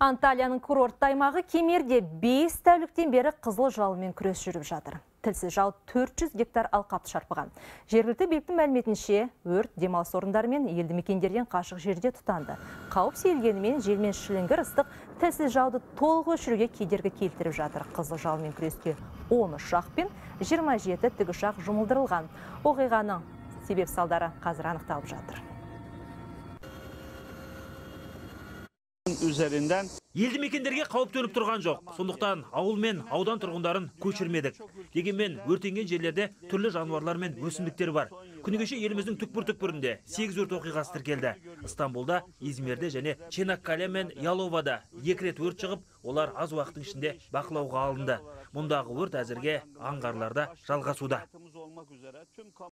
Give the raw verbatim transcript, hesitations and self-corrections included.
Анталияның курортты аймағы Кемерде бес тәуліктен бері қызыл жалмен күрес жүріп жатыр. Тілсіз жау төрт жүз гектар алқапты шарпыған. Жергілікті биліктің мәліметінше, өрт демалыс орындары мен елді мекендерден қашық жерде тұтанды. Қауіп сейілгенімен желмен шіліңгір ыстық тілсіз жауды толық өшіруге кедергі келтіріп жатыр. Қызыл жалмен күреске он үш ұшақ пен жиырма жеті тікұшақ жұмылдырылған. Оқиғаның себеп салдары қазір анықталып жатыр. Üzerinden елді мекендерге қауіп төніп тұрған жоқ. Сондықтан ауыл мен аудан тұрғындарын көшірмедік. Дегенмен өртенген жерлерде түрлі жануарлар мен өсімдіктер бар. Күні кеше еліміздің түкпір-түкпірінде сегіз өрт оқиғасы тіркелді. Стамбулда, Измирде және Ченаккале мен Яловада екі рет өрт шығып, олар аз уақыттың ішінде бақылауға алынды. Мұндағы өрт әзірге аңғарларда жалғасуда.